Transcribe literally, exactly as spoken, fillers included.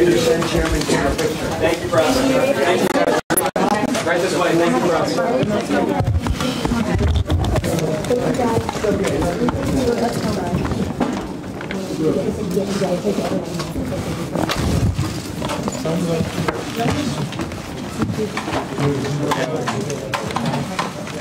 you, Chairman, for our picture. Thank you, Russ. Thank you, guys. Right this way. Thank you, Russ. Sounds like